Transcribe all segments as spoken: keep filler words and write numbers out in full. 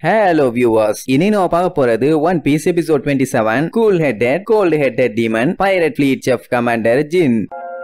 Hello viewers, இனி நம்ம பார்க்க போறது One Piece episode twenty-seven, Cool-Headed, Cold-Headed Demon, Pirate Fleet Chief Commander Jin.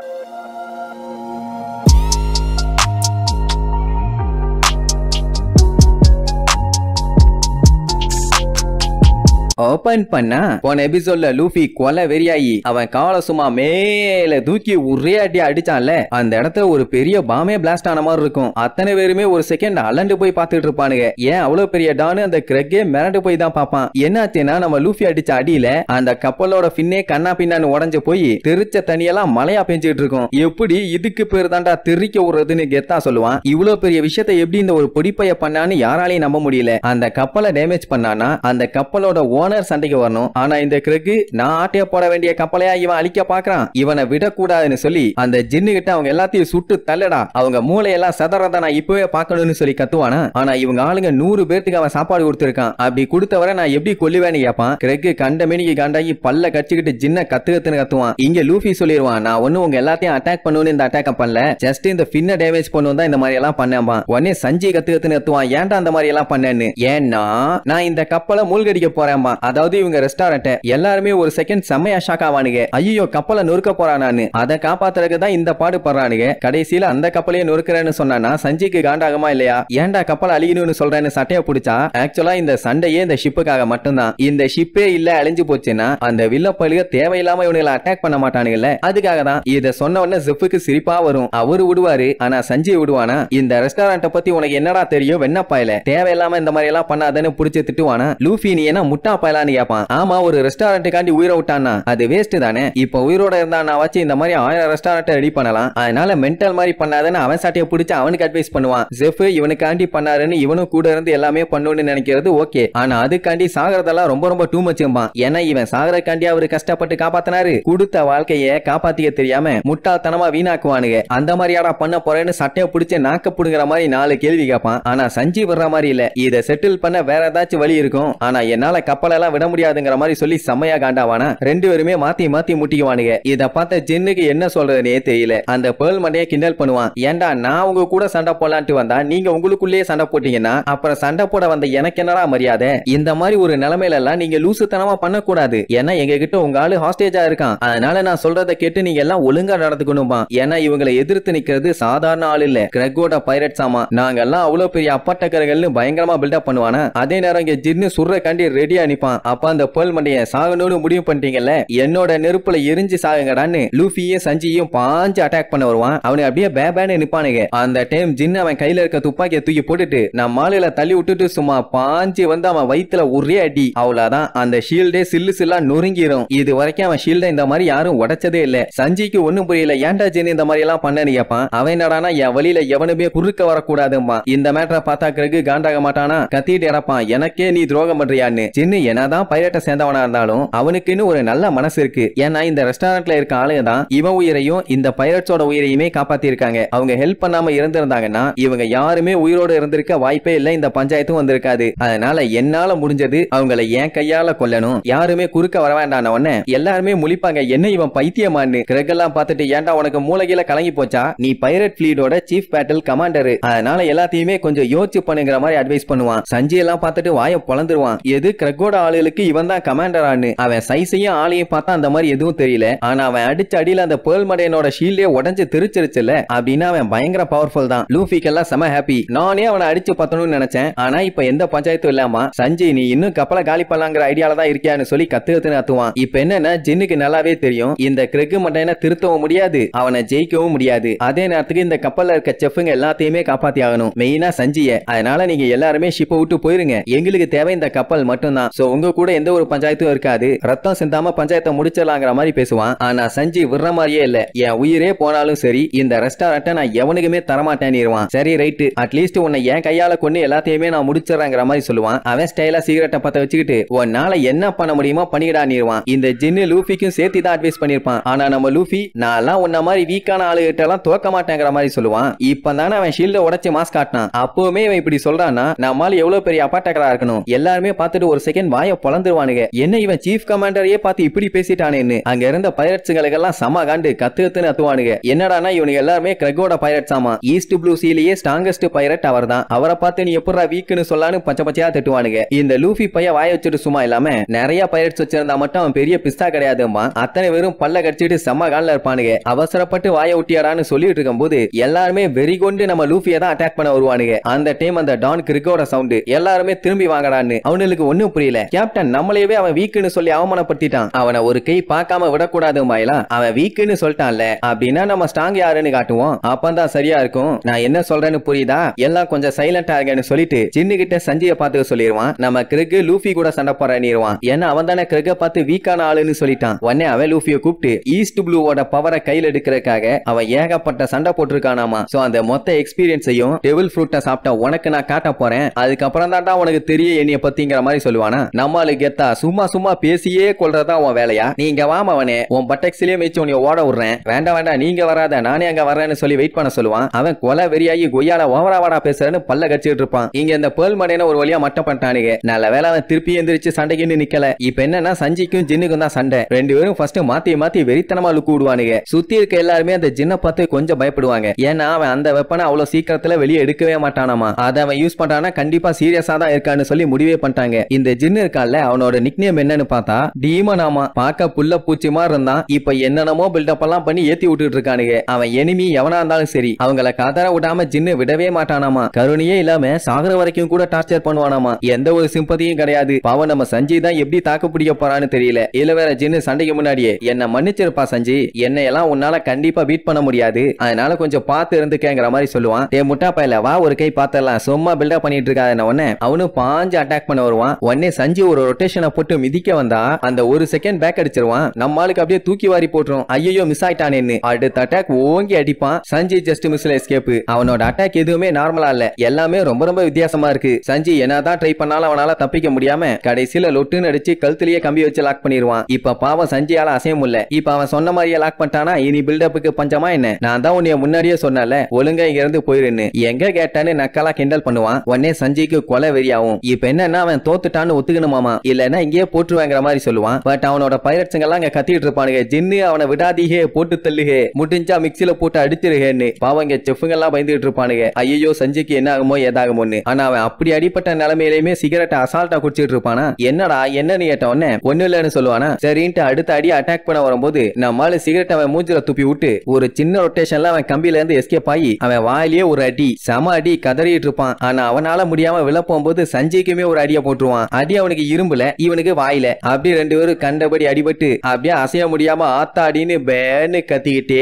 Open பண்ணா போன எபிசோட்ல லூஃபி கொலை வெறியாயி அவன் காலை சும்மா மேல தூக்கி ஒரே அடி அடிச்சான்ல, அந்த இடத்துல ஒரு பெரிய பாமே பிளாஸ்ட் ஆன மாதிரி இருக்கும். அத்தனை பேருமே ஒரு செகண்ட் அலண்டு போய் பார்த்துட்டு இருப்பானுங்க. ஏன் அவ்வளவு பெரிய டானு அந்த கிரெக்கே மிரண்டு போய் தான் பார்ப்பான். என்னாச்சுன்னா நம்ம லூஃபி அடிச்ச அடியில அந்த கப்பலோட பின்னே கண்ணா பின்னான்னு உடஞ்சு போய் தெரிச்ச தனியெல்லாம் மழையா பெஞ்சிட்டு இருக்கும். எப்படி இதுக்கு பேர் தாண்டா தெரிக்க விடுறதுன்னு கெத்தா சொல்லுவான். இவ்வளவு பெரிய விஷயத்தை எப்படி இந்த ஒரு பொடிப்பைய பண்ணான்னு யாராலையும் நம்ப முடியல. அந்த கப்பலை டேமேஜ் பண்ணானா அந்த கப்பலோட சண்டைக்கு வரணும். ஆனா இந்த கிரெக் நான் ஆட்டைய போட வேண்டிய கப்பலையா இவன் அழிக்க பாக்குறான், இவனை விடக்கூடாதுன்னு சொல்லி அந்த ஜின்னு கிட்ட அவங்க எல்லாத்தையும் சுட்டு தள்ளடா, அவங்க மூளையெல்லாம் சதறத நான் இப்பவே பாக்கணும்னு சொல்லி கத்துவானா. ஆனா இவங்க ஆளுங்க நூறு பேருக்கு அவன் சாப்பாடு கொடுத்திருக்கான். அப்படி கொடுத்தவரை நான் எப்படி கொல்லுவேன்னு கேட்பான். கிரெக் கண்டமேனிக்கு காண்டாகி பல்ல கடிச்சுக்கிட்டு ஜின்ன கத்து கத்துன்னு கத்துவான். இங்க லூஃபி சொல்லிடுவான், நான் ஒண்ணு உங்க எல்லாத்தையும் அட்டாக் பண்ணுன்னு இந்த அட்டாக் பண்ணல, ஜஸ்ட் இந்த பின்ன டேமேஜ் பண்ணுவோம் தான் இந்த மாதிரி எல்லாம் பண்ணேன். உடனே சஞ்சய் கத்து கத்துன்னு கத்துவான், ஏன்டா அந்த மாதிரி எல்லாம் பண்ணேன்னு. ஏன்னா நான் இந்த கப்பலை மூழ்கடிக்க போறேன்பா. அதாவது இவங்க ரெஸ்டாரண்ட் எல்லாருமே ஒரு செகண்ட் செம்மையா ஷாக் ஆவானுங்க. ஐயோ கப்பலை நொறுக்க போறானு, அதை காப்பாத்துறதுக்கு தான் இந்த பாடு பண்றானுங்க. கடைசியில அந்த கப்பலையே நொறுக்கிறேன்னு சொன்னா சஞ்சிக்கு காண்டாகமா இல்லையா, ஏன்டா கப்பல் அழியணும்னு சொல்றேன்னு சட்டையை பிடிச்சா. ஆக்சுவலா இந்த சண்டையே இந்த ஷிப்புக்காக மட்டும்தான். இந்த ஷிப்பே இல்ல அழிஞ்சு போச்சுன்னா அந்த வில்லப்பழுக தேவையில்லாம இவனுங்களை அட்டாக் பண்ண மாட்டானுங்கல்ல, அதுக்காக தான். இத சொன்ன உடனே ஜிப்புக்கு சிரிப்பா வரும். அவரு விடுவாரு, ஆனா சஞ்சய் விடுவானா. இந்த ரெஸ்டாரண்ட பத்தி உனக்கு என்னடா தெரியும் வெண்ணப்பாயில, தேவையில்லாம இந்த மாதிரி எல்லாம் பண்ணாதன்னு புடிச்சு திட்டுவானா. லூஃபி நீ என்ன முட்டா பாயலான்னு கேட்பான். ஆமா ஒரு ரெஸ்டாரண்ட்டுக்காண்டி உயிரை விட்டானா அது வேஸ்ட் தானே, இப்ப உயிரோட இருந்தா நான் வச்சு இந்த மாதிரி ஆயிரம் ரெஸ்டாரண்ட் ரெடி பண்ணலாம், அதனால மென்டல் மாதிரி பண்ணாதன்னு அவன் சாட்டையை பிடிச்சு அவனுக்கு அட்வைஸ் பண்ணுவான். ஜெஃப் இவனுக்காண்டி பண்ணாருன்னு இவனும் கூட இருந்து எல்லாமே பண்ணணும்னு நினைக்கிறது ஓகே, ஆனா அதுக்காண்டி சாகறதெல்லாம் ரொம்ப ரொம்ப டூ மச்சும்பான். ஏன்னா இவன் சாகறக்காண்டி அவரு கஷ்டப்பட்டு காப்பாத்தினாரு, கொடுத்த வாழ்க்கைய காப்பாத்திக்க தெரியாம முட்டாள்தனமா வீணாக்குவானுங்க. அந்த மாதிரியாடா பண்ண போறேன்னு சட்டையை பிடிச்சு நாக்க புடுங்கிற மாதிரி நாலு கேள்வி கேட்பான். ஆனா சஞ்சீவ் வர்ற மாதிரி இல்ல, இதை செட்டில் பண்ண வேற ஏதாச்சும் வழி இருக்கும், ஆனா என்னால கப்பலெல்லாம் விட முடியாதுங்கிற மாதிரி சொல்லி செம்மையா காண்டாவானா. ரெண்டு பேருமே மாத்தி மாத்தி முட்டிக்குவானுங்க. இத பார்த்த ஜின்னுக்கு என்ன சொல்றதுனே தெரியல. அந்த பேர்ல் மண்டைய கிண்டல் பண்ணுவான், ஏண்டா நான் உங்க கூட சண்டை போடலான்ட்டு வந்தா நீங்க உங்களுக்குள்ளேயே சண்டை போட்டீங்கன்னா அப்புறம் சண்டை போட வந்த எனக்கு என்னடா மரியாதை, இந்த மாதிரி ஒரு நிலைமையில எல்லாம் நீங்க லூசுத்தனமா பண்ணக்கூடாது, ஏன்னா எங்க கிட்ட உங்க ஆளு ஹாஸ்டேஜா இருக்கான், அதனால நான் சொல்றதை கேட்டு நீங்க எல்லாம் ஒழுங்கா நடந்துக்கணும்பா. ஏன்னா இவங்களை எதிர்த்து நிக்கிறது சாதாரண ஆள் இல்ல, கிரெக்கோட பைரட்ஸ் ஆமா, நாங்க எல்லாம் அவ்வளவு பெரிய அப்பட்டக்கர்கள்னு பயங்கரமா பில்டப் பண்ணுவானா. அதே நேரம் இங்க ஜின்னு சுர்ற கண்டி ரெடியா நிப்பான். அப்ப அந்த பேர்ல் மண்டைய சாகணும்னு முடிவு பண்ணிட்டீங்கல்ல, என்னோட நெருப்புல எரிஞ்சு சாகுங்கடான்னு லூஃபியும் சஞ்சியும் பாஞ்சு அட்டாக் பண்ண வருவான். அவனுக்கு அப்படியே பேபேன்னு நிப்பானுங்க. அந்த டைம் ஜின் அவன் கையில இருக்க துப்பாக்கியை தூக்கி போட்டுட்டு நம்ம மாலையில தள்ளி விட்டுட்டு சும்மா பாஞ்சு வந்து அவன் வயித்துல ஒரே அடி, அவ்வளவுதான் அந்த ஷீல்டே சில்லு சில்லா நொறுங்கிரும். இது வரைக்கும் அவன் ஷீல்ட இந்த மாதிரி யாரும் உடைச்சதே இல்ல. சஞ்சிக்கு ஒண்ணும் புரியல, ஏன்டா ஜின் இந்த மாதிரி எல்லாம் பண்ணனு கேப்பான். அவன் என்னடானா என் வழியில எவனுமே குறுக்க வரக்கூடாதும்பா. இந்த மேட்டரை பார்த்தா கிரகு காண்டாக மாட்டானா, கத்திட்டு இறப்பான், எனக்கே நீ துரோகம் பண்றியான்னு. ஜின்னு என்னதான் பைரட்ட சேர்ந்தவனா இருந்தாலும் அவனுக்குன்னு ஒரு நல்ல மனசு இருக்கு. ஏன்னா இந்த ரெஸ்டாரண்ட்ல இருக்க ஆளுங்க தான் இவன் உயிரையும் இந்த பைரட்ஸோட உயிரையுமே காப்பாத்தி இருக்காங்க. அவங்க ஹெல்ப் பண்ணாம இருந்திருந்தாங்கன்னா இவங்க யாருமே உயிரோட இருந்திருக்க வாய்ப்பே இல்ல, இந்த பஞ்சாயத்தும் வந்திருக்காது. அதனால என்னால முடிஞ்சது அவங்களை என் கையால கொல்லணும், யாருமே குறுக்க வர வேண்டாம். உடனே எல்லாருமே முழிப்பாங்க, என்ன இவன் பைத்தியமான்னு. கிரெக்கெல்லாம் பார்த்துட்டு ஏன்டா உனக்கு மூளையில கலங்கி போச்சா, நீ பைரட் ஃபிளீடோட சீஃப் பேட்டில் கமாண்டர், அதனால எல்லாத்தையுமே கொஞ்சம் யோசிச்சு பண்ணுங்கிற மாதிரி அட்வைஸ் பண்ணுவான். சஞ்சய் எல்லாம் பார்த்துட்டு வாயை பொளந்துருவான், எது கிரெக்கோட ஆளுகளுக்கு இவன் தான் கமாண்டரான்னு. அவன் சைஸையும் ஆளையும் பார்த்தா அந்த மாதிரி எதுவும் தெரியல, ஆனா அவன் அடிச்ச அடியில அந்த பேர்ல் மடையனோட ஷீல்டே உடைஞ்சு திருச்சிருச்சுல, அப்படின்னா அவன் பயங்கர பவர்ஃபுல் தான். லூஃபிக்கெல்லாம் செம ஹாப்பி, நானே அவனை அடிச்சு பத்தணும்னு நினைச்சேன், ஆனா இப்ப எந்த பஞ்சாயத்தும் இல்லாம சஞ்சய் நீ இன்னும் கப்பலை காலி பண்ணலாங்கிற ஐடியால தான் இருக்கியான்னு சொல்லி கத்து கத்துன்னு அத்துவான். இப்ப என்னன்னா ஜின்னுக்கு நல்லாவே தெரியும் இந்த கிரெக் மடையனை திருத்தவும் முடியாது, அவனை ஜெயிக்கவும் முடியாது. அதே நேரத்துக்கு இந்த கப்பல்ல இருக்க செஃப்ங்க எல்லாத்தையுமே காப்பாத்தி ஆகணும், மெயினா சஞ்சிய. அதனால நீங்க எல்லாருமே ஷிப்பை விட்டு போயிருங்க, எங்களுக்கு தேவை இந்த கப்பல் மட்டும்தான். சோ உங்க கூட எந்த ஒரு பஞ்சாயத்தும் இருக்காது, ரத்தம் சிந்தாம பஞ்சாயத்தை முடிச்சிடலாங்கிற மாதிரி பேசுவான். ஆனா சஞ்சய் விடுற மாதிரியே இல்ல, என் உயிரே போனாலும் சரி இந்த ரெஸ்டாரண்ட்டை நான் எவனுக்குமே தரமாட்டேன்னு. சரி ரைட், அட்லீஸ்ட் உன்னை என் கையால கொண்டு எல்லாத்தையுமே நான் முடிச்சிடறேங்கிற மாதிரி சொல்லுவான். அவன் ஸ்டைலா சிகரெட்டை பத்த வச்சுக்கிட்டு உன்னால என்ன பண்ண முடியுமோ பண்ணிடான்னுவான். இந்த ஜின்னு லூஃபிக்கும் சேர்த்து தான் அட்வைஸ் பண்ணிருப்பான். ஆனா நம்ம லூஃபி நான் எல்லாம் உன்ன மாதிரி வீக்கான ஆளுகிட்ட எல்லாம் தோக்க மாட்டேங்கிற மாதிரி சொல்லுவான். இப்பதானே அவன் ஷீல்ட உடைச்சு மாஸ் காட்டினான், அப்பவுமே இவன் இப்படி சொல்றான்னா நம்மால எவ்வளவு பெரிய அப்பாட்டக்கரா இருக்கணும். எல்லாருமே பார்த்துட்டு ஒரு செகண்ட் வாயை பொளந்துருவானுங்க. என்ன இவன் சீஃப் கமாண்டரையே பார்த்து இப்படி பேசிட்டானேன்னு அங்க இருந்த பைரட்ஸ்களுக்கெல்லாம் சம காண்டு கத்து கத்துன்னு அத்துவானுங்க. என்னடானா இவனுங்க எல்லாருமே கிரெகோட பைரட்ஸ் ஆமா. ஈஸ்ட் ப்ளூ சீலேயே ஸ்ட்ராங்கஸ்ட் பைரட் அவர் தான். அவரை பார்த்து நீ எப்படா வீக்குன்னு சொல்லான்னு பச்சை பச்சையா திட்டுவானுங்க. இந்த லூஃபி பைய வாய வச்சுட்டு சும்மா இல்லாம நிறைய பைரட்ஸ் வச்சிருந்தா மட்டும் அவன் பெரிய பிஸ்தா கிடையாதுமா. அத்தனை வெறும் பல்ல கடிச்சிட்டு செம்ம கால்ல இருப்பானுங்க. அவசரப்பட்டு வாய விட்டியாடான்னு சொல்லிட்டு இருக்கும் போது எல்லாருமே வெறி கொண்டு நம்ம லூஃபியை தான் அட்டாக் பண்ண வருவானுங்க. அந்த டைம் அந்த டான் கிரிக்கோட சவுண்ட் எல்லாருமே திரும்பி வாங்கடான்னு அவனுக்கு ஒண்ணும் புரியல. கேப்டன் நம்மளையவே அவன் வீக்குன்னு சொல்லி அவமானப்படுத்திட்டான். அவனை ஒரு கை பார்க்காம விடக்கூடாது மாயலாம். அவன் வீக்குன்னு சொல்லிட்டான்ல அப்படின்னா நம்ம ஸ்ட்ராங் யாருன்னு காட்டுவோம். அப்பதான் சரியா இருக்கும். நான் என்ன சொல்றேன்னு புரியுதா? எல்லாம் கொஞ்சம் சைலண்டா இருங்கன்னு சொல்லிட்டு சின்ன கிட்ட சஞ்சய பார்த்து சொல்லிடுவான். நம்ம கிரிக் லூஃபி கூட சண்டை போறான். ஏன்னா அவன் தானே கிரிக்க பார்த்து வீக்கான ஆளுன்னு சொல்லிட்டான். உடனே அவன் லூஃபியை கூப்பிட்டு ஈஸ்ட் ப்ளூவோட பவரை கையில் எடுக்கிறதுக்காக அவன் ஏகப்பட்ட சண்டை போட்டிருக்கானாமா. சோ அந்த மொத்த எக்ஸ்பீரியன்ஸையும் டெவில் ஃப்ரூட்டை சாப்பிட்ட உனக்கு நான் காட்ட போறேன். அதுக்கப்புறம் தான்டா உனக்கு தெரிய என்னைய பத்திங்கிற மாதிரி சொல்லுவானா. நம்மளுக்கு கெத்தா சும்மா சும்மா பேசியே கொள்றதா உன் வேலையா? நீங்க வாம அவனே உன் பட்டெக்ஸ்லயே வச்சு உன்னை ஓட விடுறேன். வேண்டாம் வேண்டாம் நீங்க வராத நானே அங்க வரேன்னு சொல்லி வெயிட் பண்ண சொல்லுவான். அவன் கொலை வெறியாகி கொய்யால ஓவரா வாடா பேசுறேன்னு பல்ல கடிச்சிட்டு இருப்பான். இங்க இந்த பேர்ல் மடையின ஒரு வழியா மட்டம் பண்ணிட்டானுங்க. நல்ல வேலை அவன் திருப்பி எந்திரிச்சு சண்டைக்கு நிக்கல. இப்ப என்னன்னா சஞ்சிக்கும் ஜின்னுக்கும் தான் சண்டை. ரெண்டு பேரும் ஃபர்ஸ்ட் மாத்தி மாத்தி வெறித்தனமா லுக்கு விடுவானுங்க. சுத்தி இருக்க எல்லாருமே அந்த ஜின்னை பார்த்து கொஞ்சம் பயப்படுவாங்க. ஏன்னா அவன் அந்த வெப்பனை அவ்வளவு சீக்கிரத்துல வெளியே எடுக்கவே மாட்டானாமா. அதை அவன் யூஸ் பண்றானா கண்டிப்பா சீரியஸா தான் இருக்கான்னு சொல்லி முடிவே பண்ணிட்டாங்க. இந்த ஜின்னு இருக்கான்ல அவனோட நிக்நேம் என்னன்னு பார்த்தா டீமன் ஆமா. பார்க்க புல்ல பூச்சி மாதிரி இருந்தான். இப்ப என்னென்னமோ பில்டப் எல்லாம் பண்ணி ஏத்தி விட்டுட்டு இருக்கானுங்க. அவன் எனிமி எவனா இருந்தாலும் சரி அவங்கள கதற விடாம ஜின்னு விடவே மாட்டானாமா. கருணையே இல்லாம சாகர வரைக்கும் கூட டார்ச்சர் பண்ணுவானாமா. எந்த ஒரு சிம்பதியும் கிடையாது. பாவம் நம்ம சஞ்சய் தான் எப்படி தாக்கு பிடிக்க போறான்னு தெரியல. இல்ல வேற ஜின்னு சண்டைக்கு முன்னாடியே என்ன மன்னிச்சிருப்பா சஞ்சய், என்னை எல்லாம் உன்னால கண்டிப்பா பீட் பண்ண முடியாது, அதனால கொஞ்சம் பார்த்து இருந்துக்கேங்கிற மாதிரி சொல்லுவான். டே முட்டா பையல வா ஒரு கை பார்த்தலாம், சும்மா பில்டப் பண்ணிட்டு இருக்காத உடனே அவனும் பாஞ்சு அட்டாக் பண்ண வருவான். உடனே சஞ்சய் ஒரு ரொட்டேஷனை போட்டு மிதிக்க வந்தா அந்த ஒரு செகண்ட் பேக் அடிச்சிருவான். நம்ம ஆளுக்கு அப்படியே தூக்கி வாரி போட்டுரும். ஐயோ மிஸ் ஆயிட்டானேன்னு அடுத்த அட்டாக் ஓங்கி அடிப்பான். சஞ்சய் ஜஸ்ட் மிஸ்ல எஸ்கேப். அவனோட அட்டாக் எதுவுமே நார்மலா இல்ல, எல்லாமே ரொம்ப ரொம்ப வித்தியாசமா இருக்கு. சஞ்சய் என்னதான் ட்ரை பண்ணாலும் அவனால தப்பிக்க முடியாம கடைசியில லொட்டுன்னு அடிச்சு கழுத்துலயே கம்பி வச்சு லாக் பண்ணிடுவான். இப்ப பாவம் சஞ்சயால அசைய முடியல. இப்ப அவன் சொன்ன மாதிரியே லாக் பண்ணிட்டானா இனி பில்டப்புக்கு பஞ்சமா என்ன? நான் தான் உன்னைய முன்னாடியே சொன்னல ஒழுங்கா இங்க இருந்து போயிருன்னு. எங்க கேட்டான்னு நக்கலா கிண்டல் பண்ணுவான். உடனே சஞ்சய்க்கு கொலை வெறியாவும். இப்ப என்னன்னா அவன் தோத்துட்டான்னு ஒத்துக்கணுமாமா, இல்லன்னா இங்கேயே போட்டுருவாங்கிற மாதிரி சொல்லுவான். பட் அவனோட பைரட்ஸுங்க எல்லாம் அங்க கத்திட்டு இருப்பானுங்க. ஜின்னு அவனை விடாதீகே, போட்டு தள்ளுகே, முடிஞ்சா மிக்சில போட்டு அடிச்சிருகேன்னு. பாவம் இங்க செஃப்ங்க எல்லாம் பயந்துட்டு இருப்பானுங்க. ஐயோ சஞ்சய்க்கு என்ன ஆகுமோ ஏதாகுமோன்னு. ஆனா அவன் அப்படி அடிப்பட்ட நிலைமையிலுமே சிகரெட்டை அசால்ட்டா குடிச்சிட்டு இருப்பானா. என்னடா என்னன்னு கேட்ட உடனே ஒண்ணு இல்லன்னு சொல்லுவானா. சரின்ட்டு அடுத்த அடி அட்டாக் பண்ண வரும்போது நம்மால சிகரெட் அவன் மூஞ்சில துப்பி விட்டு ஒரு சின்ன ரொட்டேஷன்ல அவன் கம்பியில இருந்து எஸ்கேப் ஆகி அவன் வாயிலேயே ஒரு அடி சம அடி கதறிட்டு இருப்பான். ஆனா அவனால முடியாம விழ போகும்போது சஞ்சய்க்குமே ஒரு அடியை போட்டுருவான். அடி அவனுக்கு இரும்புல, இவனுக்கு வாயில. அப்படி ரெண்டு பேரும் கண்டபடி அடிபட்டு அப்படியே அசைய முடியாம ஆத்தாடின்னு பேன்னு கத்திக்கிட்டே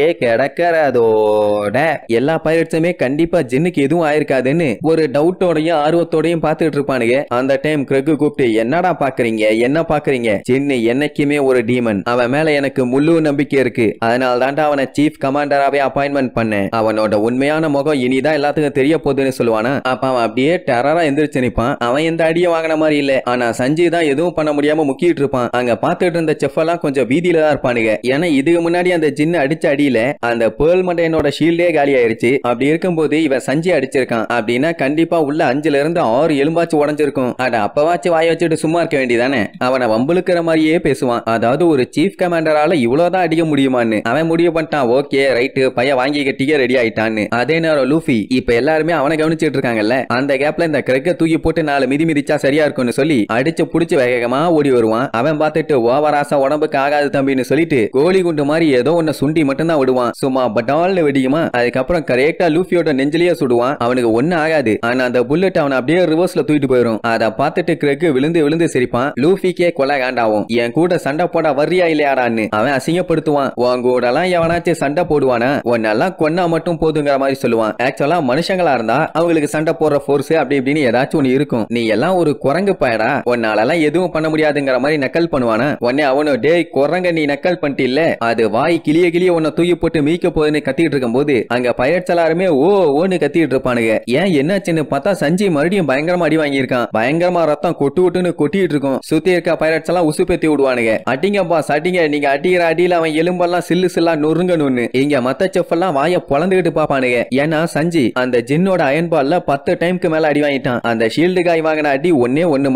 கிடக்கிறதோட எல்லா பைரட்ஸுமே கண்டிப்பா ஜின்னுக்கு எதுவும் ஆயிருக்காதுன்னு ஒரு டவுட்டோடையும் ஆர்வத்தோடையும் பார்த்துட்டு இருப்பானுங்க. அந்த டைம் கிரெக் கூப்பிட்டு என்னடா பாக்குறீங்க, என்ன பாக்குறீங்க? ஜின்னு என்னைக்குமே ஒரு டீமன், அவன் மேல எனக்கு முழு நம்பிக்கை இருக்கு. அதனால தாண்டா அவனை சீஃப் கமாண்டராவே அப்பாயின்மெண்ட் பண்ணேன். அவனோட உண்மையான முகம் இனிதான் எல்லாத்துக்கும் தெரிய போகுதுன்னு சொல்லுவானா. அப்ப அவன் அப்படியே டெரரா எந்திரிச்சு நிப்பான். அவன் எந்த அடியை வாங்கின மாதிரி இல்ல. ஆனா சஞ்சய் தான் எதுவும் பண்ண முடியாம முக்கிட்டு இருப்பான். அங்க பாத்துட்டு இருந்த செஃப் எல்லாம் கொஞ்சம் வீதியில தான் இருப்பானுங்க. ஏன்னா இதுக்கு முன்னாடி அந்த ஜின்னு அடிச்ச அடியில அந்த பேர்ல் மண்டையனோட ஷீல்டே காலி ஆயிருச்சு. அப்படி இருக்கும்போது இவன் சஞ்சய் அடிச்சிருக்கான் அப்படின்னா கண்டிப்பா உள்ள அஞ்சுல இருந்து ஆறு எலும்பாச்சு உடஞ்சிருக்கும். அட அப்பவாச்சு வாய வச்சுட்டு சும்மா இருக்க வேண்டியதானே. அவனை வம்புழுக்கிற மாதிரியே பேசுவான். அதாவது ஒரு சீஃப் கமாண்டரால இவ்வளவுதான் அடிக்க முடியுமான்னு அவன் முடிவு பண்ணிட்டான். ஓகே ரைட்டு பைய வாங்கி கட்டிக்க ரெடி ஆயிட்டான்னு. அதே நேரம் லூஃபி இப்ப எல்லாருமே அவனை கவனிச்சிட்டு இருக்காங்கல்ல. அந்த கேப்ல இந்த கிரெக்க தூக்கி போட்டு நாலு மிதி மிதிச்சா சரியா இருக்கும்னு சொல்லி அடிச்சு புடிச்சு வேகமா ஓடி வருவான். அவன் பார்த்துட்டு ஓவராசா உடம்புக்கு ஆகாது தம்பின்னு சொல்லிட்டு கோழி குண்டு மாதிரி ஏதோ ஒன்னு சுண்டி மட்டும் தான் விடுவான். சும்மா பட்டால்னு வெடிக்குமா. அதுக்கப்புறம் கரெக்டா லூஃபியோட நெஞ்சிலேயே சுடுவான். அவனுக்கு ஒண்ணு ஆகாது. ஆனா அந்த புல்லட் அவனை அப்படியே ரிவர்ஸ்ல தூக்கிட்டு போயிடும். அதை பார்த்துட்டு கிரெக் விழுந்து விழுந்து சிரிப்பான். லூஃபிக்கே கொலை காண்டாவும். என் கூட சண்டை போட வர்றியா இல்லையாடான்னு அவன் அசிங்கப்படுத்துவான். உன் கூட எல்லாம் எவனாச்சும் சண்டை போடுவானா, உன்னெல்லாம் கொன்னா மட்டும் போதுங்கிற மாதிரி சொல்லுவான். ஆக்சுவலா மனுஷங்களா இருந்தா அவங்களுக்கு சண்டை போடுற போர்ஸ் அப்படி இப்படின்னு ஏதாச்சும் ஒண்ணு இருக்கும். நீ எல்லாம் ஒரு குரங்கு பயடா, உன்னாலெல்லாம் எதுவும் பண்ண முடியாதுங்கிற மாதிரி நக்கல் பண்ணுவானா. உடனே அவனு டேய் குரங்க நீ நக்கல் பண்ணிட்டு இல்ல, அது வாய் கிளிய கிளிய உன்னை தூக்கி போட்டு மீக்க போகுதுன்னு கத்திட்டு இருக்கும் போது அங்க பைரட்ஸ் எல்லாருமே ஓ ஓன்னு கத்திட்டு இருப்பானுங்க. ஏன் என்னாச்சுன்னு பார்த்தா சஞ்சய் மறுபடியும் பயங்கரமா அடி வாங்கியிருக்கான். பயங்கரமா ரத்தம் கொட்டு கொட்டுன்னு கொட்டிட்டு இருக்கும். சுத்தி இருக்க பைரட்ஸ் எல்லாம் உசுப்பேத்தி விடுவானுங்க. அடிங்க பாஸ் அடிங்க, நீங்க அடிக்கிற அடியில அவன் எலும்பெல்லாம் சில்லு சில்லா நொறுங்கணும்னு. இங்க மத்த செஃப் எல்லாம் வாய பொளந்துகிட்டு பாப்பானுங்க. ஏன்னா சஞ்சய் அந்த ஜின்னோட அயன்பால்ல பத்து டைம்க்கு மேல அடி வாங்கிட்டான். அந்த ஷீல்டு காய் வாங்கின அடி ஒன்னே ஒண்ணு மட்டும்தான்.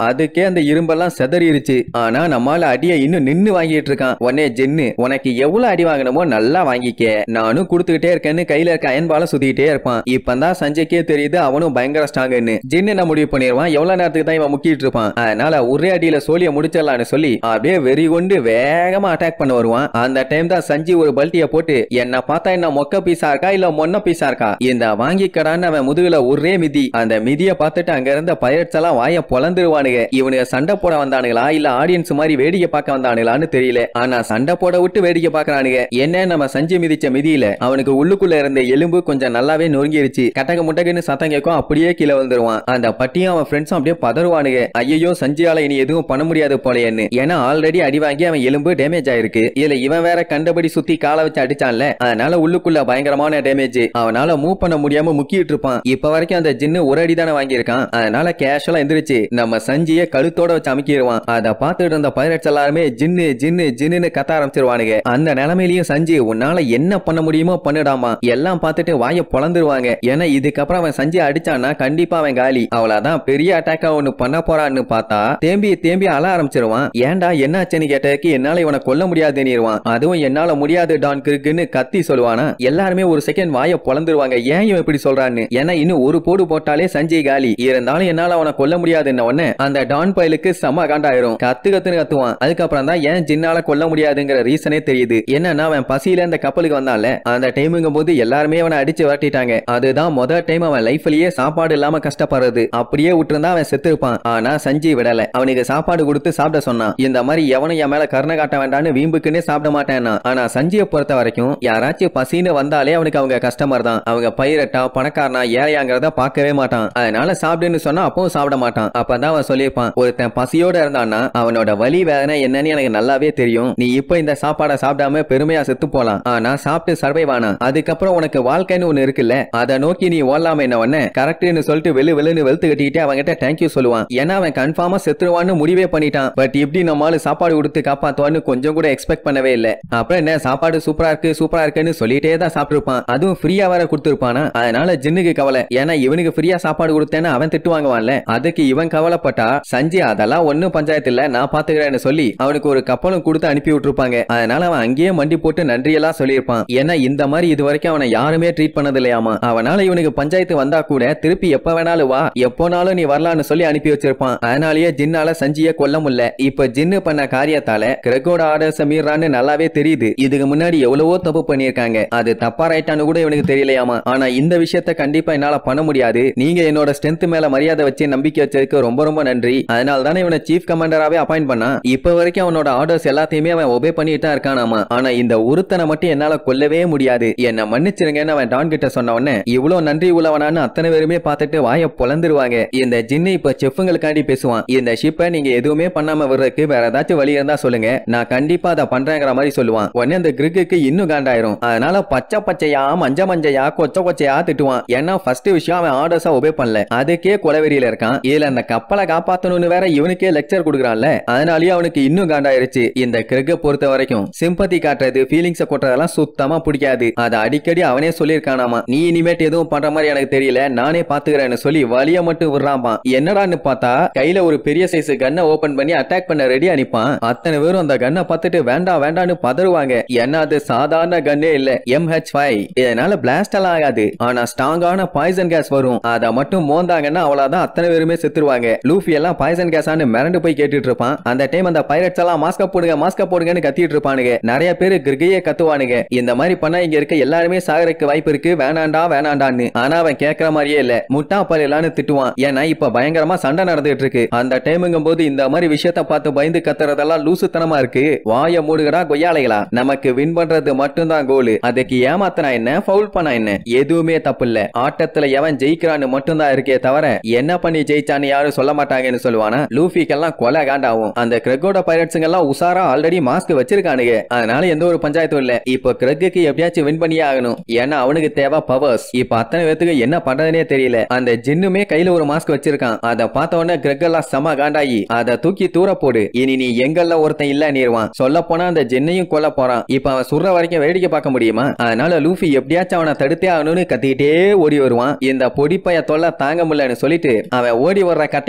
அதுக்கே அந்த இரும்பெல்லாம் செதறிடுச்சு. ஆனா நம்மால அடிய இன்னும் நின்னு வாங்கிட்டு இருக்கான். உடனே ஜின்னு, உனக்கு எவ்வளவு அடி வாங்கணுமோ நல்லா வாங்கிக்க, நானும் கொடுத்துக்கிட்டே இருக்கேன்னு கையில இருக்க அயன்பால சுத்திக்கிட்டே இருப்பான். இப்பதான் சஞ்சய்க்கே தெரியுது அவனும் பயங்கர ஸ்ட்ராங்னு. ஜின்னு என்ன முடிவு பண்ணிடுவான், எவ்வளவு நேரத்துக்கு தான் இவன் முக்கிட்டு இருப்பான், அதனால ஒரே அடியில சோழிய முடிச்சிடலாம்னு சொல்லி அப்படியே வெறி கொண்டு வேகமா அட்டாக் பண்ண வருவான். அந்த டைம் தான் சஞ்சி ஒரு பல்ட்டிய போட்டு, என்ன பார்த்தா என்ன மொக்க பீஸா இருக்கா இல்ல மொன்ன பீஸா இருக்கா, இந்த வாங்கிக்கடான்னு அவன் முதுகுல ஒரே மிதி. அந்த மிதிய பார்த்துட்டு அங்க இருந்த பைரட்ஸ் எல்லாம் வாய பொளந்துருவானுங்க. இவனுங்க சண்டை போட வந்தானுங்களா இல்ல ஆடியன்ஸ் மாதிரி வேடிக்கை பார்க்க வந்தானுங்களான்னு தெரியல. ஆனா சண்டை போட விட்டு வேடிக்கை பார்க்கறானுங்க. என்ன நம்ம சஞ்சி மிதிச்ச மிதியில அவனுக்கு உள்ளுக்குள்ள இருந்த எலும்பு கொஞ்சம் நல்லாவே நொறுங்கிருச்சு. கட்டக முட்டகன்னு சத்தம் கேட்கும், அப்படியே கீழே வந்துருவான். அந்த பட்டியும் அவன் ஃப்ரெண்ட்ஸும் அப்படியே பதறுவானுங்க. ஐயோ சஞ்சியால இனி எதுவும் பண்ண முடியாது போலன்னு. ஏன்னா ஆல்ரெடி அடி வாங்கி அவன் எலும்பு டேமேஜ் ஆயிருக்கு. இதுல இவன் வேற கண்டபடி சுத்தி காலை வச்சு அடிச்சான்ல, அதனால உள்ளுக்குள்ள பயங்கரமான டேமேஜ். அவனால மூவ் பண்ண முடியாம முக்கிட்டு இருப்பான். இப்ப வரைக்கும் அந்த ஜின்னு ஒரு அடி தானே வாங்கியிருக்கான். அதனால கேஷுவலா எந்திரிச்சு நம்ம சஞ்சிய கழுத்தோட வச்சு அமைக்கிடுவான். அதை பார்த்துட்டு இருந்த பைரட்ஸ் எல்லாருமே ஜின்னு ஜின்னு ஜின்னு கத்த ஆரம்பிச்சிருவானுங்க. அந்த நிலைமையிலயும் சஞ்சி, உன்னால என்ன பண்ண முடியுமோ பண்ணுடாமா, எல்லாம் பார்த்துட்டு வாய பொளந்துருவாங்க. ஏன்னா இதுக்கப்புறம் அவன் சஞ்சி அடிச்சான்னா கண்டிப்பா அவன் காலி. அவ்வளவுதான், பெரிய அட்டாக்கா ஒண்ணு பண்ண போறான்னு பார்த்தா தேம்பி தேம்பி அழ ஆரம்பிச்சிருவான். ஏன்டா என்னாச்சுன்னு கேட்டதுக்கு என்னால இவனை கொல்ல முடியாதுன்னிருவான். அதுவும் என்னால முடியாது டான் கிருக்குன்னு கத்தி சொல்லுவானா. எல்லாருமே ஒரு செகண்ட் வாய பொளந்துருவாங்க, ஏன் இவன் இப்படி சொல்றான்னு. ஏன்னா இன்னும் ஒரு போடு போட்டாலே சஞ்சய் காலி. இருந்தாலும் என்னால அவனை கொல்ல முடியாதுன்ன உடனே அந்த டான் பயலுக்கு செம காண்டாயிரும். கத்து கத்துன்னு கத்துவான். அதுக்கப்புறம் தான் ஏன் ஜின்னால கொல்ல முடியாதுங்கிற ரீசனே தெரியுது. என்னன்னா அவன் பசியில அந்த கப்பலுக்கு வந்தான்ல, அந்த டைமுங்கும் போது எல்லாருமே அவனை அடிச்சு வரட்டிட்டாங்க. அதுதான் முதல் டைம் அவன் லைஃப்லயே சாப்பாடு இல்லாம கஷ்டப்படுறது. அப்படியே விட்டுருந்தா அவன் செத்து இருப்பான். ஆனா சஞ்சய் விடல, அவனுக்கு சாப்பாடு கொடுத்து சாப்பிட சொன்னான். இந்த மாதிரி எவனும் என் மேல கருணை காட்ட வேண்டான்னு வீம்புக்குன்னே சாப்பிட மாட்டேன்னா. ஆனா சஞ்சயை பொறுத்த வரைக்கும் யாராச்சும் பசின்னு வந்தாலே அவனுக்கு அவங்க கஸ்டமர் தான். அவங்க பைரட்டா பணக்காரனா ஏழையாங்கிறத பார்க்கவே மாட்டான். அதனால சாப்பிடுன்னு சொன்னா அப்பவும் சாப்பிட மாட்டான். அப்பதான் அவன் சொல்லியிருப்பான், ஒருத்தன் பசியோட இருந்தான்னா அவனோட வலி வேதனை என்னன்னு எனக்கு நல்லாவே தெரியும். நீ இப்ப இந்த சாப்பாடை சாப்பிடாம பெருமையா செத்து போலாம், ஆனா சாப்பிட்டு சர்வைவ் ஆனா அதுக்கப்புறம் உனக்கு வாழ்க்கைன்னு ஒண்ணு இருக்குல்ல, அதை நோக்கி நீ ஓடலாம என்ன ஒண்ணு கரெக்ட்னு சொல்லிட்டு வெளு வெளுன்னு வெளுத்து கட்டிட்டு அவங்கிட்ட தேங்க்யூ சொல்லுவான். ஏன்னா அவன் கன்ஃபார்மா செத்துருவான்னு முடிவே பண்ணிட்டான். பட் இப்படி நம்மளால சாப்பாடு கொடுத்து காப்பாத்துவான்னு கொஞ்சம் கூட எக்ஸ்பெக்ட் பண்ணவே இல்ல. அப்புறம் என்ன, சாப்பாடு சூப்பரா இருக்கு சூப்பரா இருக்குன்னு சொல்லிட்டே தான் சாப்பிட்டுருப்பான். அதுவும் ஃப்ரீயா வேற கொடுத்துருப்பானா. அதனால ஜின்னுக்கு கவலை, ஏன்னா இவனுக்கு ஃப்ரீயா சாப்பாடு கொடுத்தேன்னு அவன் திட்டு வாங்குவான்ல. அதுக்கு இவன் கவலைப்பட்டா சஞ்சய் அதெல்லாம் ஒன்னும் பஞ்சாயத்து இல்ல நான் பாத்துக்கிறேன்னு சொல்லி அவனுக்கு ஒரு கப்பலும் கொடுத்து அனுப்பி விட்டுருப்பாங்க. அதனால அவன் அங்கேயே மண்டி போட்டு நன்றியெல்லாம் சொல்லியிருப்பான். ஏன்னா இந்த மாதிரி இது வரைக்கும் அவனை யாருமே ட்ரீட் பண்ணது இல்லையாமா. அவனால இவனுக்கு பஞ்சாயத்து வந்தா கூட திருப்பி எப்ப வேணாலும் வா, எப்போனாலும் நீ வரலான்னு சொல்லி அனுப்பி வச்சிருப்பான். அதனாலேயே ஜின்னால சஞ்சிய கொல்ல முடியல. இப்ப ஜின்னு பண்ண காரியத்தால கிரெகோட ஆர்டர்ஸ் மீறான்னு நல்லாவே தெரியுது. இதுக்கு முன்னாடி எவ்வளவோ தப்பு பண்ணிருக்காங்க, அது தப்பா ரைட்டான்னு கூட இவனுக்கு தெரியலையாமா. ஆனா இந்த விஷயத்த கண்டிப்பா என்னால பண்ண முடியாது, நீங்க என்னோட ஸ்ட்ரென்த் மேல மரியாதை வச்சு நம்பிக்கை வச்சதுக்கு ரொம்ப ரொம்ப நன்றி. அதனால தானே இவனை சீஃப் கமாண்டராவே அப்பாயிண்ட் பண்ணா. இப்ப வரைக்கும் அவனோட ஆர்டர்ஸ் எல்லாத்தையுமே அவன் ஒபே பண்ணிட்டு தான் இருக்கானாமா. ஆனா இந்த ஒருத்தனை மட்டும் என்னால கொல்லவே முடியாது, என்ன மன்னிச்சிருங்கன்னு அவன் டான் கிட்ட சொன்ன உடனே இவ்வளவு நன்றி உள்ளவனான்னு அத்தனை பேருமே பார்த்துட்டு வாய பொளந்துருவாங்க. இந்த ஜின்னு இப்ப செஃப்ங்களுக்காண்டி பேசுவான். இந்த ஷிப்பை நீங்க எதுவுமே பண்ணாம விடுறதுக்கு வேற ஏதாச்சும் வழி இருந்தா சொல்லுங்க, நான் கண்டிப்பா அதை பண்றேங்கிற மாதிரி சொல்லுவான். உடனே அந்த கிரிக்கு இன்னும் காண்டாயிரும். அதனால பச்சை பச்சையா மஞ்ச மஞ்சையா கொச்ச கொச்சையா திட்டுவான். ஏன்னா ஃபர்ஸ்ட் விஷயம் அவன் ஆர்டர்ஸா ஒபே பண்ணல, அதுக்கே கொலவெறியில இருக்கான். இதுல அந்த கப்பலை காப்பாத்தணும்னு வேற இவனுக்கே லெக்சர் கொடுக்குறான்ல, அதனாலயே அவனுக்கு இன்னும் காண்டாயிருச்சு. இந்த கிரிக்க பொறுத்த வரைக்கும் சிம்பத்தி காட்டுறது ஃபீலிங்ஸ கொட்டுறதெல்லாம் சுத்தமா பிடிக்காது. அதை அடிக்கடி அவனே சொல்லியிருக்கானாமா, நீ இனிமேட் எதுவும் பண்ற மாதிரி எனக்கு தெரியல, நானே பாத்துக்கிறேன்னு சொல்லி வலிய மட்டும் விடுறாமா. என்னடான்னு பார்த்தா கையில ஒரு பெரிய சைஸ் கன்னை ஓபன் பண்ணி அட்டாக் பண்ண ரெடி அனுப்பான். அத்தனை பேரும் அந்த கன்னை பார்த்துட்டு வேண்டாம் வேண்டான்னு பதறுவாங்க. ஏன்னா அது சாதாரண கன்னே இல்ல, எம் ஹெச் ஃபைவ். இதனால பிளாஸ்ட் எல்லாம் ஆகாது, ஆனா ஸ்ட்ராங்கான பாய்சன் கேஸ் வரும். அதை மட்டும் மோந்தாங்கன்னா அவ்வளவுதான், அத்தனை பேருமே செத்துருவாங்க. லூஃபி எல்லாம் பாய்சன் கேஸ் ஆனு மிரண்டு போய் கேட்டுட்டு இருப்பான். அந்த டைம் அந்த பைரட்ஸ் எல்லாம் மாஸ்க போடுங்க மாஸ்க போடுங்கன்னு கத்திட்டு இருப்பானுங்க. நிறைய பேரு கிரிகையே கத்துவானுங்க, இந்த மாதிரி பண்ணா இங்க இருக்க எல்லாருமே சாகறதுக்கு வாய்ப்பு இருக்கு, வேணாண்டா வேணாண்டான்னு. ஆனா அவன் கேட்கற மாதிரியே இல்ல, முட்டா பல்லான்னு திட்டுவான். ஏன்னா இப்ப பயங்கரமா சண்டை நடந்துட்டு இருக்கு. அந்த டைமுங்கும் போது இந்த மாதிரி விஷயத்த பார்த்து பயந்து கத்துறதெல்லாம் லூசுத்தனமா இருக்கு. வாய மூடுகடா கொய்யாலைகளா, நமக்கு வின் பண்றது மட்டும்தான் கோல். அதுக்கு ஏமாத்தனா என்ன ஃபவுல் பண்ணா என்ன எதுவுமே தப்பு இல்ல. ஆட்டத்துல எவன் ஜெயிக்கிறான்னு மட்டும்தான் இருக்கே தவிர என்ன பண்ணி ஜெயிச்சான்னு யாரும் சொல்ல மாட்டாங்கன்னு சொல்லுவானா. லூஃபிக்கெல்லாம் கொலை காண்டாவும். அந்த கிரெகோட பைரட்ஸுங்க எல்லாம் உசாரா ஆல்ரெடி மாஸ்க் வச்சிருக்கானுங்க, அதனால எந்த ஒரு பஞ்சாயத்தும் இல்ல. இப்ப கிரெக்கு எப்படியாச்சும் வின் பண்ணியே ஆகணும், ஏன்னா அவனுக்கு தேவை பவர்ஸ். இப்ப அத்தனை பேத்துக்கு என்ன பண்றதுனே தெரியல. அந்த ஜின்னுமே கையில ஒரு மாஸ்க் வச்சிருக்கான். அதை பார்த்த உடனே கிரெக் எல்லாம் செம காண்டாயி அதை தூக்கி தூர போடு, இனி நீ எங்கல்ல ஒருத்தன் இல்ல நீருவான். சொல்ல போனா அந்த ஜின்னையும் கொல்ல போறான். இப்ப அவன் சுடுற வரைக்கும் வேடிக்கை பார்க்க முடியுமா? அதனால லூஃபி எப்படியாச்சும் அவனை தடுத்தே ஆகணும்னு கத்திக்கிட்டே ஓடி வருவான். இந்த பொடிப்பைய தொல்லை தாங்க முடியலன்னு சொல்லிட்டு அவன் ஓடி வர்ற கட்டைய ஒரு அடி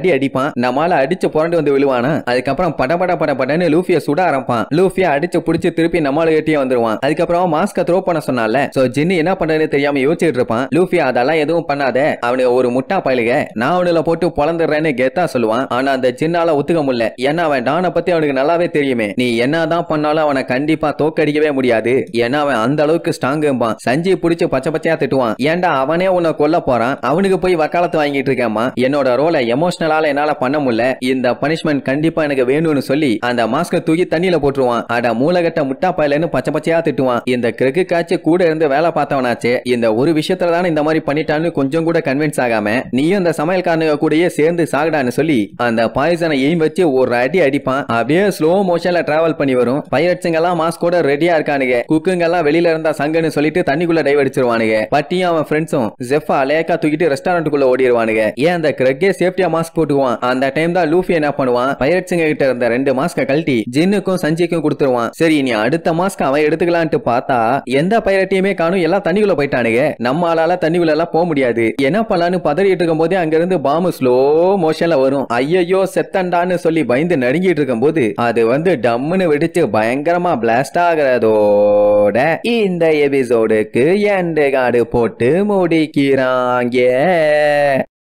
அடி அடிப்பான். நம்மால அடிச்சு புரண்டு வந்து விழுவானா. அதுக்கப்புறம் படபட படபடன்னு லூஃபிய சுட ஆரம்பிப்பான். லூஃபிய அடிச்சு புடிச்சு திருப்பி நம்மால கட்டியே வந்துருவான். அதுக்கப்புறம் மாஸ்க த்ரோ பண்ண சொன்னால சோ ஜின்னு என்ன பண்றதுன்னு தெரியாம யோசிச்சுட்டு இருப்பான். லூஃபி அதெல்லாம் எதுவும் பண்ணாத, அவனுக்கு ஒரு முட்டா பயலுக, நான் அவனுல போட்டு பொளந்துடுறேன்னு கெத்தா சொல்லுவான். ஆனா அந்த ஜின்னால ஒத்துக்க முடியல. ஏன்னா அவன் டானை பத்தி அவனுக்கு நல்லாவே தெரியுமே. நீ என்னதான் பண்ணாலும் அவனை கண்டிப்பா தோக்கடிக்கவே முடியாது. ஏன்னா அவன் அந்த அளவுக்கு ஸ்ட்ராங்கும்பான். சஞ்சய் புடிச்சு பச்சை பச்சையா திட்டுவான். ஏன்டா அவனே உன்னை கொல்ல போறான், அவனுக்கு போய் வக்காலத்து வாங்கிட்டு இருக்கேம்மா. என்னோட ரோலை எமோஷனலால என்னால பண்ண முடியல, இந்த பனிஷ்மெண்ட் கண்டிப்பா எனக்கு வேணும்னு சொல்லி அந்த மாஸ்க தூக்கி தண்ணியில போட்டுருவான். அட மூலகட்ட முட்டா பயலன்னு பச்சை பச்சையா திட்டுவான். இந்த கிரகு காட்சி கூட இருந்து வேலை பார்த்தவனாச்சு, இந்த ஒரு விஷயத்துல தானே இந்த மாதிரி பண்ணிட்டான்னு கொஞ்சம் கூட கன்வின்ஸ் ஆகாம நீயும் இந்த சமையல்காரனுங்க கூடயே சேர்ந்து சாகடான்னு சொல்லி அந்த பாய்சனை எய்ம் வச்சு ஒரு அடி அடிப்பான். அப்படியே ஸ்லோ மோஷன்ல டிராவல் பண்ணி வரும். பைரட்ஸுங்க எல்லாம் மாஸ்கோட ரெடியா இருக்கானுங்க. குக்குங்க எல்லாம் வெளியில இருந்தா சங்கன்னு சொல்லிட்டு தண்ணிக்குள்ள டைவ் அடிச்சிருவானுங்க. பட்டியும் அவன் ஃப்ரெண்ட்ஸும் ஜெஃபா லேக்கா தூக்கிட்டு ரெஸ்டாரண்ட்டுக்குள்ள ஓடிடுவானுங்க. ஏன் அந்த கிரக்கே சேஃப்டியா மாஸ்க் போட்டுக்குவான். அந்த டைம் தான் லூஃபி என்ன பண்ணுவான், பைரட்ஸுங்க கிட்ட இருந்த ரெண்டு மாஸ்க கழட்டி ஜின்னுக்கும் சஞ்சிக்கும் கொடுத்துருவான். சரி நீ அடுத்த மாஸ்க் அவன் எடுத்துக்கலான்ட்டு பார்த்தா எந்த பைரட்டையுமே காணும், எல்லாம் தண்ணிக்குள்ள போயிட்டானுங்க. நம்ம ஆளால தண்ணிக்குள்ள எல்லாம் போக முடியாது. என்ன பண்ணலான்னு பதறிட்டு இருக்கும் போதே அங்க இருந்து பாம்பு ஸ்லோ மோஷன்ல வரும். ஐயோ செத்தண்டான்னு சொல்லி பயந்து நடுங்கிட்டு இருக்கும் போது அது வந்து டம்முன்னு வெடிச்சு பயங்கரமா பிளாஸ்ட் ஆகிறதோட இந்த எபிசோடுக்கு எண்ட் கார்டு போட்டு முடிக்கிறாங்க.